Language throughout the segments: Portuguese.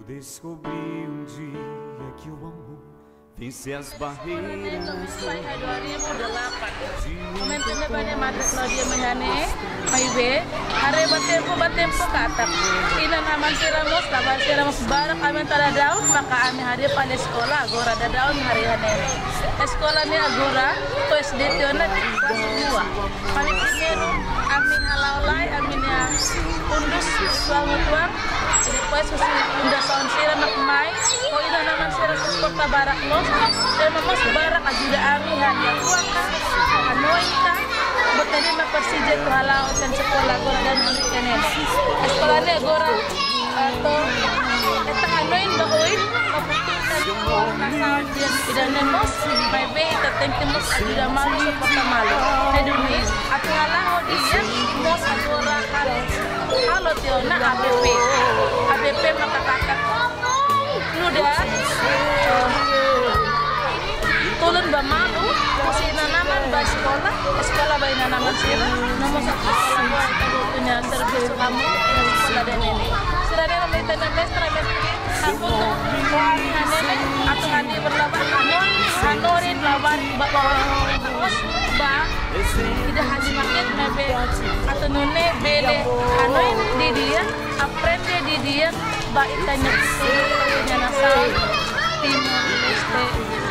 descobri um dia que o amor vence as barreiras. Komentarnya banyak mata Claudia Menhane, Maibe, hari batempo kata. Ina naman siramos, laban siramos barak kami tada daun, maka kami hari pada sekolah, agora ada daun hari hane. Sekolah ni agora, to SD tiona kelas 2. Kami primero, amin halaulai, amin yang undus tuang-tuang. Depois susi undus saun sira makmai, ko ina naman sira suporta barak los, dan mamos barak ajuda amin hanya tuang ka, anoin ka. Bertanya mak Persija tu halau dan sekolah agora dan kenen. Sekolah ni agora atau eta anoin baoin, kaputulkan dia tidak nemos, mai be kita tentemos ajuda malu seporta malu. Heduni atau halau dia mos agora halo tiona ABP maka kakak ludah tulun ba malu kasi nanaman ba sekolah ba nanaman sila nomor satu sekolah itu punya servis kamu sekolah dan ini sudah ada meter aku tuh hanene atau handi berlawan hanorin lawan bos ba tidak hanya makin nebe atau nune bele hanoin di dia aprende di dia ba itanya punya nasal tim este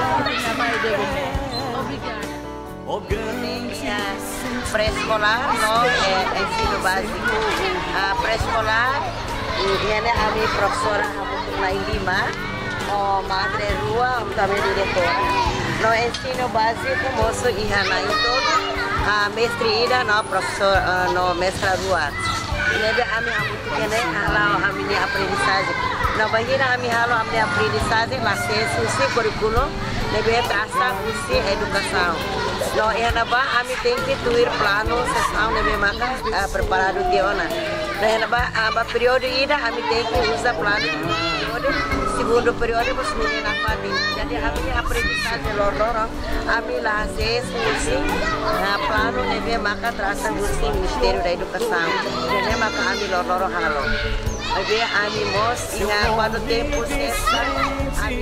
Pré-escolar, no, ensino básico. Pré-escolar, ini kami profesora Hamutullah Lima, madre Rua, também diretora. No ensino básico, moço Ihana itu, mestre Ida, no professor, no mestra Rua. Ini kami Hamutullah halau kami ni aprendizagem. No bahira kami halau kami aprendizagem, licença, currículo. Lebih terasa usi educação. No ihanaba kami tem que tuir plano sessão lebih maka preparado diona. No ihanaba aba período ida kami tem que usar plano período segundo período bos muni napati. Jadi kami aprendizagem lorong kami lah usi plano lebih maka terasa usi Ministério da Educação. Jadi maka kami lorong halo. Lebih kami mos ingat quanto tempo sessa kami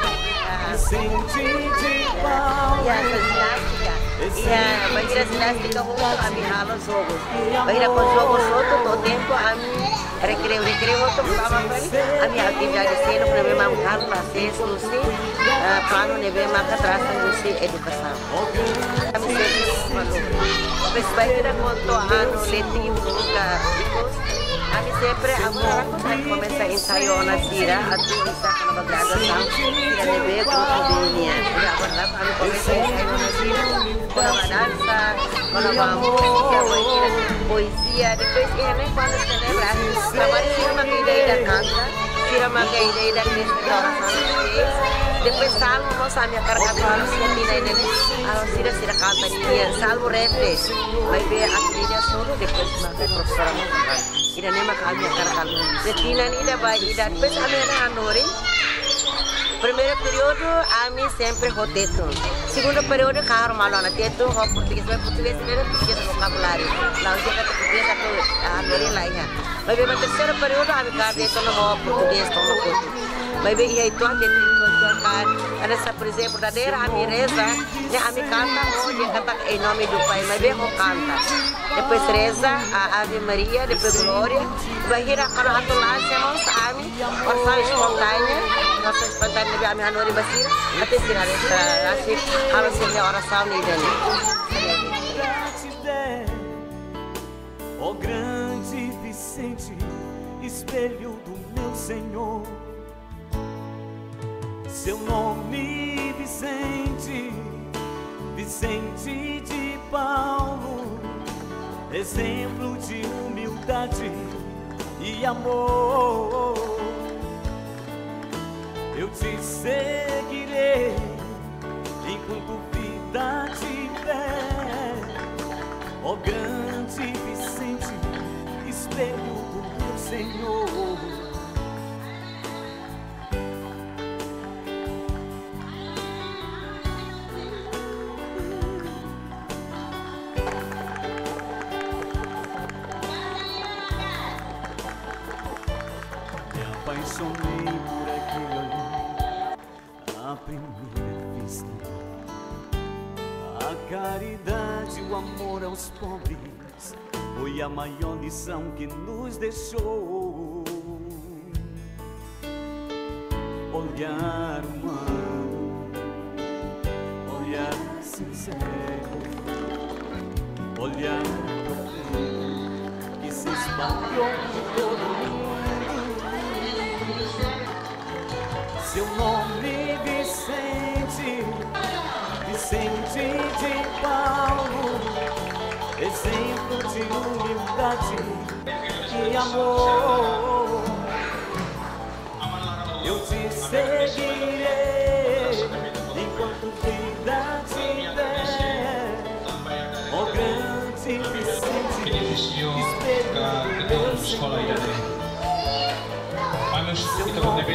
bahira ginástica junto kami halos jogos. Bahira com jogos outro todo tempo kami recreio outro sama kami atividade selo para memang halo acesso lusi plano nebe maka terasa lusi educação. Kami sempre malu. Mas bahira conto ano letivo lugar kami sempre agora começa ensaio na tira atau bisa kena graduação tira nebe grupo de linha. Agora kami começa ensaio na tira com dança, com música, poesia, depois ini quando celebra, trabalha tira uma ideia da canta, tira uma ideia da oração, depois salmo nós a minha carga para sentir ini, a tira canta dia, salmo rete, vai ver a trilha solo, depois makan professora makan, ini nama kami carga, retina ini dah baik, dan depois kami ada hanori. Primeiro período, a mim sempre roteto. Segundo período, caro malona, teto, português, português vocabulário. Lá onde é que português a lori lá ia. Mas bem, terceiro período, a mim caro teto no português, como foto. Mas bem, ia itu ande ada por exemplo, da dera a mim reza, né a mim canta, onde canta em nome do Pai, mas bem, canta. Depois reza a Ave Maria, depois glória. Bahira kalau atu lá, chamamos a mim, oração espontânea. Nossa espontânea de Ami Hanori Basira, até se nasce harus ser oração nele. Ó grande Vicente, espelho do meu Senhor. Seu nome Vicente, Vicente de Paulo, exemplo de humildade e amor. Eu te seguirei enquanto vida tiver, ó grande Vicente, espelho do meu Senhor. apaixonei por aquele olhar à primeira vista. A caridade, o amor aos pobres foi a maior lição que nos deixou. Olhar humano, olhar sincero, olhar profundo que se espalhou por todo mundo. Seu nome Vicente, Vicente de Paulo, exemplo de humildade e amor. Eu te seguirei enquanto vida tiver, ó grande Vicente, espelho do meu Senhor. Seu nome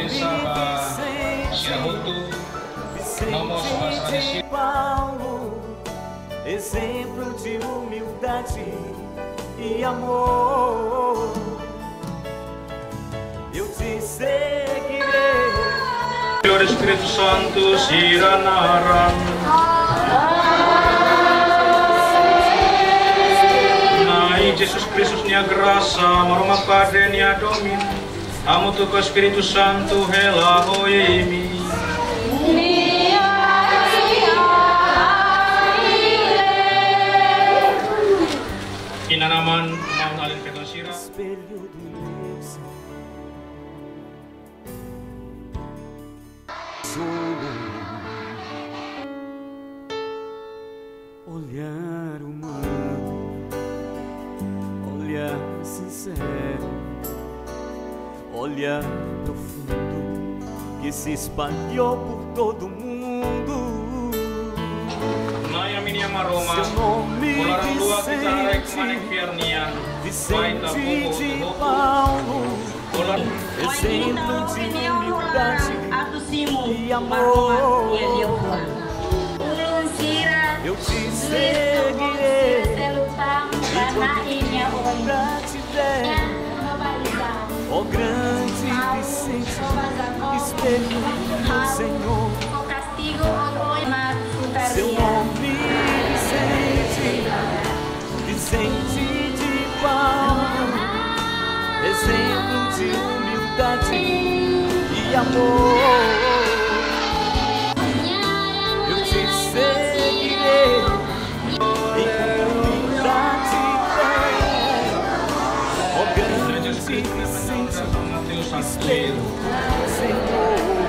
Vicente de Paulo, exemplo de humildade e amor. Eu te seguirei. Senhor Espírito Santo, Siranaram. Nai Jesus Kristus nia graça, maroma Padre nia Domino, amo tu Espírito Santo, rela hoemi. Inanaman, mau alin peton sira. Espelho do meu ser. Olhar humano, olhar sincero, olhar profundo que se espalhou por todo mundo. Naya minia maroma, Seu nome Vicente de Paulo, exemplo de humildade e amor. Eu te seguirei enquanto vida tiver, ó grande Vicente, espelho do meu Senhor. Seu nome Vicente, Vicente de Paulo, exemplo de humildade e amor. Eu te seguirei enquanto vida tiver, ó grande Vicente, espelho do Senhor.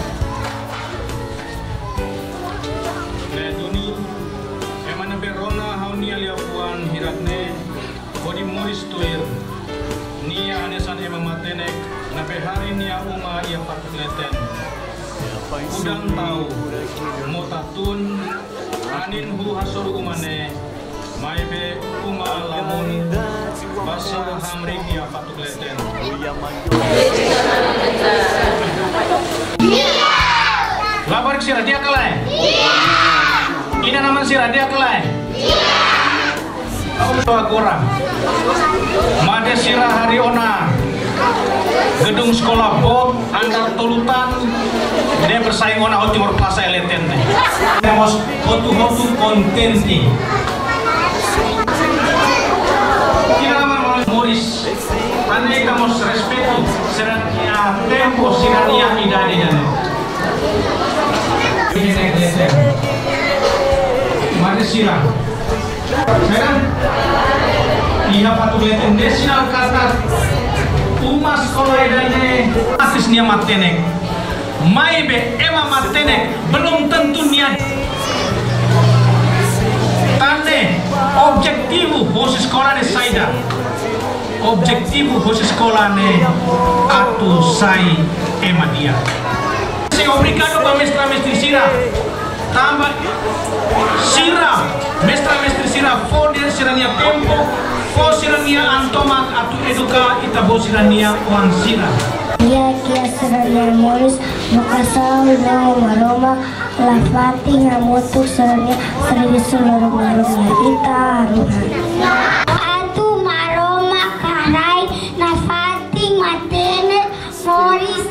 Kodi mois tuir nia anesan ema matenek na behari nia uma ia patleten udang tau motatun anin hu hasur umane maibe uma alamun basa hamri ia patleten. Lapor sira dia kelai ina naman sira dia kelai Agora, Made Sirah Hariona, gedung sekolah Bob, Andar Tolutan, dia bersaing ona Timur Plaza Eleten. Temos hotu kontenti. Kita nama Moris, ane kamos respeto, serania tempo sirania idade dan. Made Sirah. Sekarang ia patut destinal kata umas sekolah idane asis nia matenek maibe ema matenek belum tentu nia tane objektivu hosi sekolah ne saida objektivu hosi sekolah ne atu sai ema dia si obrigado pa mestra-mestri sira tambah sira mestra-mestri sira foder sirania tempo fo sirania antomat atu eduka itabo sirania wan sira dia kia sirania Moris makasau na maroma la fati ngamotu sirania sirania seluruh maroma ita aruhan atu maroma karai na fati matene Moris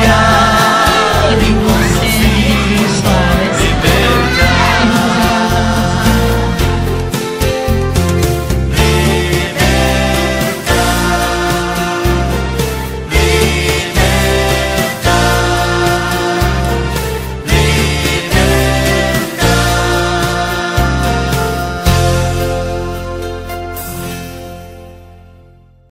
Maria.